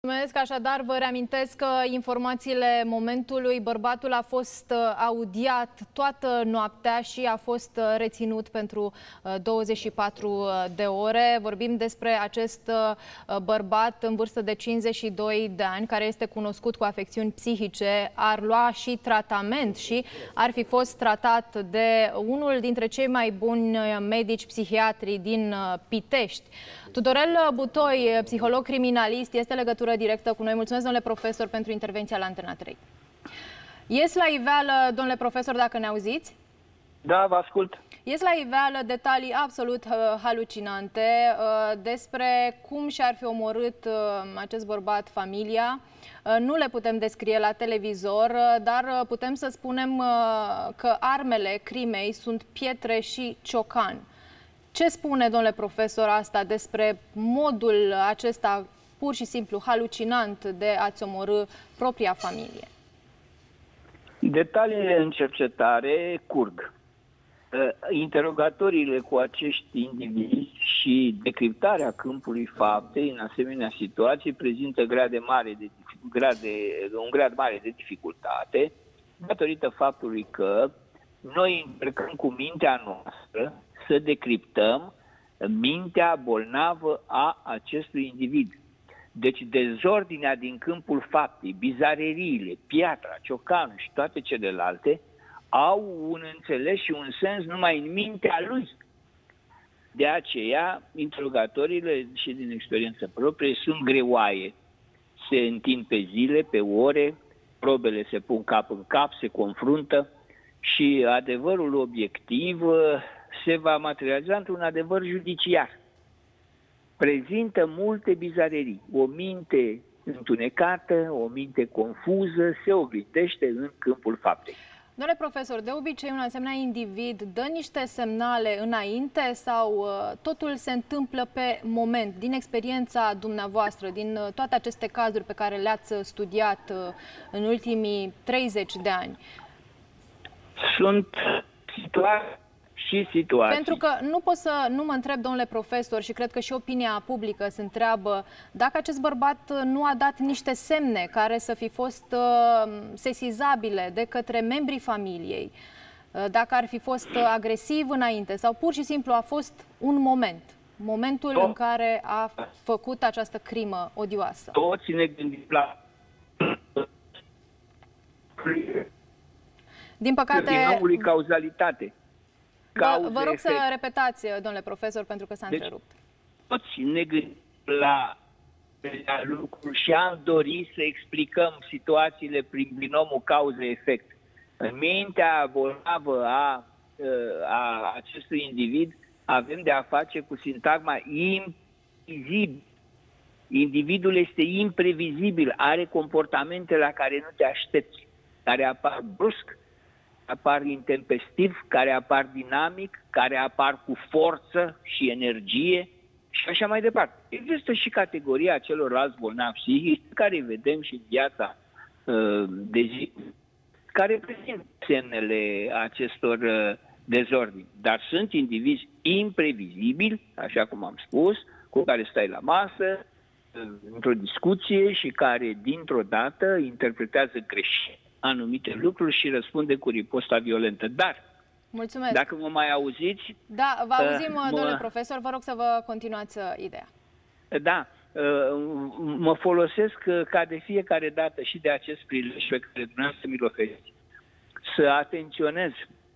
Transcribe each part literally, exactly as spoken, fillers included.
Mulțumesc, așadar vă reamintesc că informațiile momentului, bărbatul a fost audiat toată noaptea și a fost reținut pentru douăzeci și patru de ore. Vorbim despre acest bărbat în vârstă de cincizeci și doi de ani, care este cunoscut cu afecțiuni psihice, ar lua și tratament și ar fi fost tratat de unul dintre cei mai buni medici psihiatri din Pitești. Tudorel Butoi, psiholog criminalist, este legătură directă cu noi. Mulțumesc, domnule profesor, pentru intervenția la Antena trei. Ies la iveală, domnule profesor, dacă ne auziți? Da, vă ascult. Ies la iveală detalii absolut halucinante uh, despre cum și-ar fi omorât uh, acest bărbat familia. Uh, nu le putem descrie la televizor, uh, dar uh, putem să spunem uh, că armele crimei sunt pietre și ciocan. Ce spune, domnule profesor, asta despre modul acesta pur și simplu halucinant de a-ți omorî propria familie? Detaliile în cercetare curg. Interogatoriile cu acești indivizi și decriptarea câmpului faptei în asemenea situații prezintă grade mare de, grade, un grad mare de dificultate, datorită faptului că noi încercăm cu mintea noastră să decriptăm mintea bolnavă a acestui individ. Deci dezordinea din câmpul faptei, bizareriile, piatra, ciocanul și toate celelalte au un înțeles și un sens numai în mintea lui. De aceea, interogatorile și din experiență proprie sunt greoaie. Se întind pe zile, pe ore, probele se pun cap în cap, se confruntă și adevărul obiectiv se va materializa într-un adevăr judiciar. Prezintă multe bizarerii. O minte întunecată, o minte confuză se oglindește în câmpul faptei. Domnule profesor, de obicei un asemenea individ dă niște semnale înainte sau uh, totul se întâmplă pe moment? Din experiența dumneavoastră, din uh, toate aceste cazuri pe care le-ați studiat uh, în ultimii treizeci de ani? Sunt situații și situații. Pentru că nu pot să nu mă întreb, domnule profesor, și cred că și opinia publică se întreabă dacă acest bărbat nu a dat niște semne care să fi fost uh, sesizabile de către membrii familiei, uh, dacă ar fi fost agresiv înainte sau pur și simplu a fost un moment, momentul Tot. în care a făcut această crimă odioasă. Toți ne gândim la... Din păcate... Din cauzalitate. Vă, vă rog să repetați, domnule profesor, pentru că s-a deci, întrerupt. Toți ne gândim la, la lucruri și am dorit să explicăm situațiile prin binomul cauză-efect. În mintea bolnavă a, a acestui individ avem de a face cu sintagma imprevizibil. Individul este imprevizibil, are comportamente la care nu te aștepți, care apar brusc, apar intempestiv, care apar dinamic, care apar cu forță și energie și așa mai departe. Există și categoria celorlalți bolnavi psihici care îi vedem și în viața uh, de zi, care prezintă semnele acestor uh, dezordini. Dar sunt indivizi imprevizibili, așa cum am spus, cu care stai la masă, uh, într-o discuție și care dintr-o dată interpretează greșit anumite lucruri și răspunde cu riposta violentă. Dar, mulțumesc. Dacă mă mai auziți... Da, vă auzim, uh, mă, domnule profesor, vă rog să vă continuați uh, ideea. Da, uh, mă folosesc uh, ca de fiecare dată și de acest prilej pe care dumneavoastră mi-l oferiți, să atenționez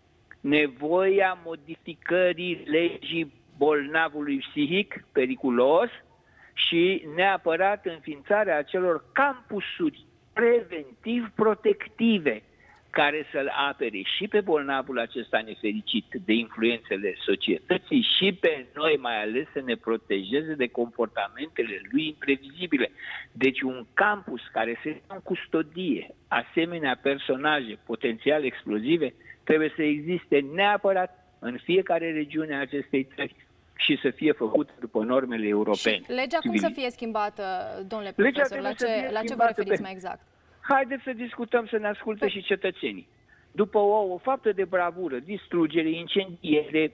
nevoia modificării legii bolnavului psihic periculos și neapărat înființarea acelor campusuri preventiv-protective care să-l apere și pe bolnavul acesta nefericit de influențele societății și pe noi mai ales să ne protejeze de comportamentele lui imprevizibile. Deci un campus care se ia în custodie asemenea personaje potențial explozive trebuie să existe neapărat în fiecare regiune a acestei țări și să fie făcut după normele europene. Și legea cum să fie schimbată, domnule profesor? La ce, la ce vă referiți mai exact? Haideți să discutăm, să ne asculte și cetățenii. După o, o faptă de bravură, distrugere, incendiere,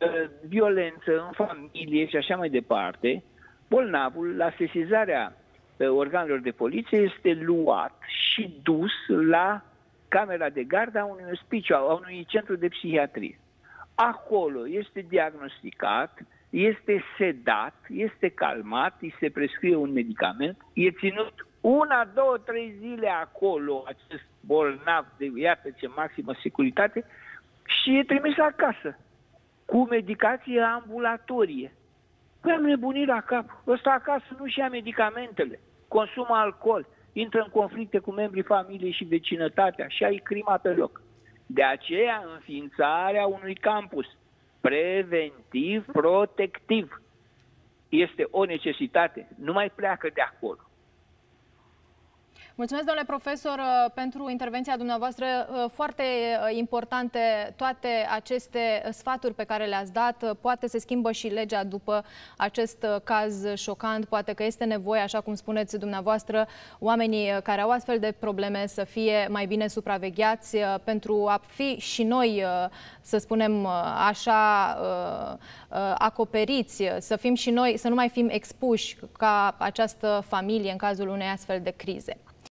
violență în familie și așa mai departe, bolnavul, la sesizarea organelor de poliție este luat și dus la camera de gardă a unui ospiciu, a unui centru de psihiatrie. Acolo este diagnosticat, este sedat, este calmat, îi se prescrie un medicament, e ținut una, două, trei zile acolo, acest bolnav de iată ce maximă securitate, și e trimis acasă, cu medicație ambulatorie. Păi am nebunit la cap. Ăsta acasă nu-și ia medicamentele, consumă alcool, intră în conflicte cu membrii familiei și vecinătatea și ai crima pe loc. De aceea, înființarea unui campus preventiv, protectiv este o necesitate. Nu mai pleacă de acolo. Mulțumesc, domnule profesor, pentru intervenția dumneavoastră. Foarte importante toate aceste sfaturi pe care le-ați dat. Poate se schimbă și legea după acest caz șocant. Poate că este nevoie, așa cum spuneți dumneavoastră, oamenii care au astfel de probleme să fie mai bine supravegheați pentru a fi și noi, să spunem așa, acoperiți, să fim și noi, să nu mai fim expuși ca această familie în cazul unei astfel de crize.